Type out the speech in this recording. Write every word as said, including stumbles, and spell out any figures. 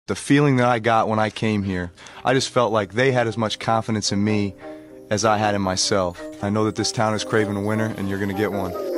the feeling that I got when I came here, I just felt like they had as much confidence in me as I had in myself. I know that this town is craving a winner, and you're going to get one.